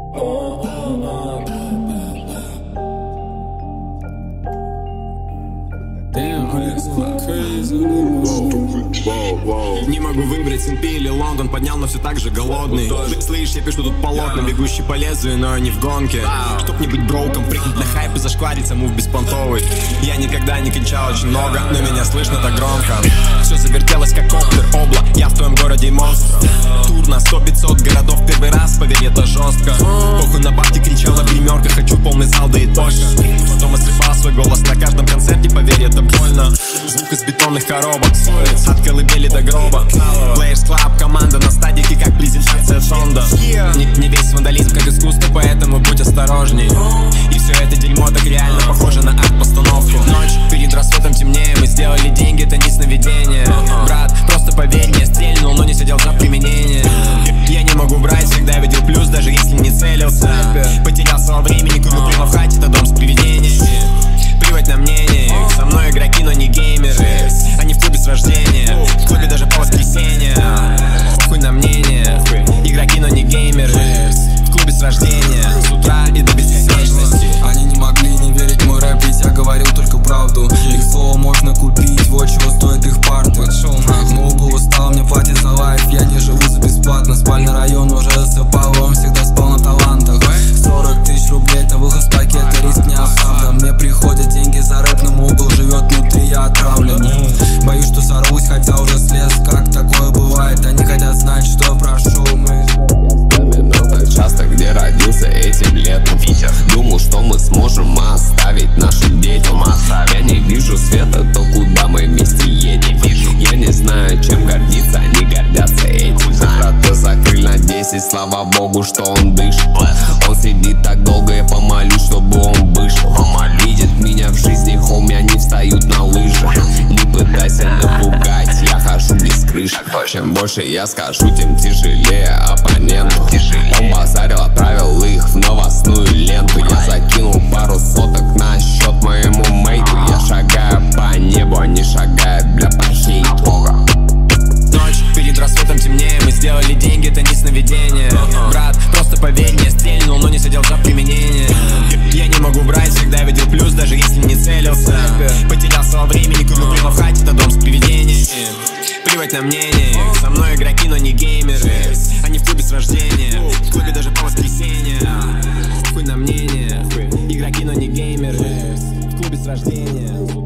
Не могу выбрать СНП или Лондон, поднял, но все так же голодный. Слышь, я пишу тут полотна, бегущий по лезвию, но не в гонке. Чтоб не быть броуком, прыгнуть на хайп и зашквариться, мув беспонтовый. Я никогда не кричал очень много, но меня слышно так громко. Все завертелось как коптер, обла, я в твоем городе монстр. Тур на 100-500 городов первый раз, поверь, это жестко. Похуй на бабки, кричал на гримерках, хочу полный зал, да и точно. Потом осыпал свой голос на каждом концерте, поверь, это больно. Звук из бетонных коробок, от колыбели до гроба. Players Club, команда на стадике, как презентация Сонда. Не весь вандализм, как искусство, поэтому будь осторожней. И все это дерьмо так реально похоже на арт-постановку. Ночь перед рассветом темнее, мы сделали деньги, это не сновидение. Брат, просто поверь, я стрельнул, но не сидел за применение. Я не могу брать, всегда видел плюс, даже если не целился. Потерялся во времени, курю прямо в хате, это дом с привидениями. Плевать на мнение их, со мной игроки, но не геймеры. Они в клубе с рождения, в клубе даже по воскресенье. Похуй на мнение, игроки, но не геймеры. В клубе с рождения, с утра и до бесконечности. Они не могли не верить в мой рэп, ведь я говорил только правду. Их слово можно купить, вот чего стоит их парты. Мол бы устал, мне платят за лайф, я не живу за бесплатно. Спальный район уже засыпал, он всегда спал на талантах. 40 тысяч рублей, это выход с пакета, риск не оправдан. Мне приходят деньги за рэп, но угол живет внутри, я отравлен. Боюсь, что сорвусь, хотя уже слез, как такое бывает. Они хотят знать, что я прошу. Часто, где родился этим летом. Думал, что мы сможем оставить нашим детям. Я не вижу света, то куда мы вместе едем. Я не знаю, чем гордиться, они гордятся этим. Брата закрыли на 10, слава богу, что он дышит. Он сидит так долго, я помолюсь, чтобы он вышел. Видит меня в жизни, хоми, они встают на лыжи. Не пытайся напугать, я хожу без крыши. Чем больше я скажу, тем тяжелее оппоненту. Он базарил, отправил их в новостную ленту. Я закинул пару соток на счет моему мейту. Я шагаю по небу, они шагают, бля, по хейту. Ночь перед рассветом темнее, мы сделали деньги, это не сновидение. Брат, просто поверь, я стрельнул, но не сидел за применение. Я не могу брать, всегда видел плюс, даже если не целился. Потерялся во времени, курю прямо в хате, это дом с привидениями. Плевать на мнение их, со мной игроки, но не геймеры. Они в клубе с рождения, в клубе даже по воскресенье. Хуй на мнение, игроки, но не геймеры. В клубе с рождения.